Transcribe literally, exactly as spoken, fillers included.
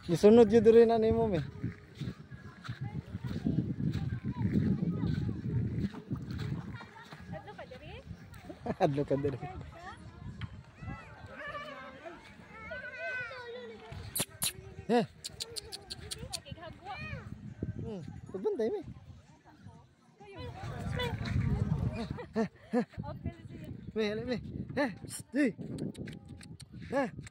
Gisunod yun rin na mo me. Adlo ka diri? Adlo ka diri. Eh. Hmm, pabantay me. Me, me. Eh, stay. Eh.